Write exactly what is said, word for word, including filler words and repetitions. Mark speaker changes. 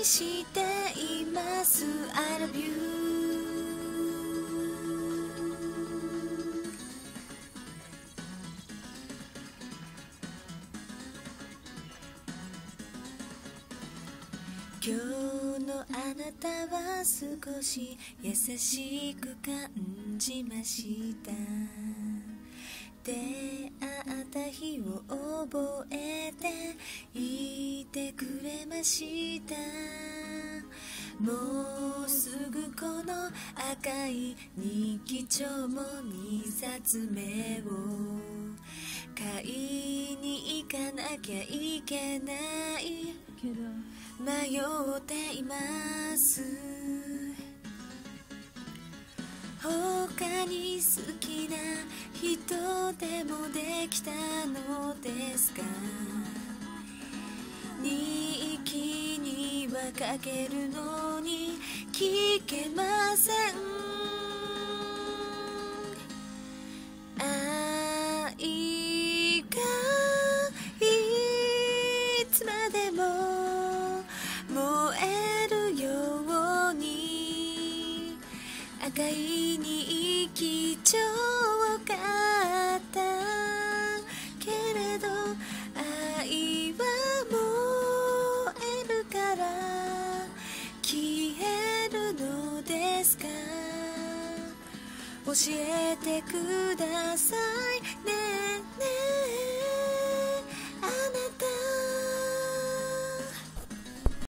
Speaker 1: にしています I love you。 今日のあなたは少し優しく感じました。出会った日を覚えていてくれました。もうすぐこの赤い日記帳もにさつめを買いに行かなきゃいけないけど迷っています。他に好きな人でもできたのですか。日記には書けるのに聞けません。愛がいつまでも燃えるように赤い日記帳を買ったけれど愛は燃えるから消えるのですか。教えてくださいねね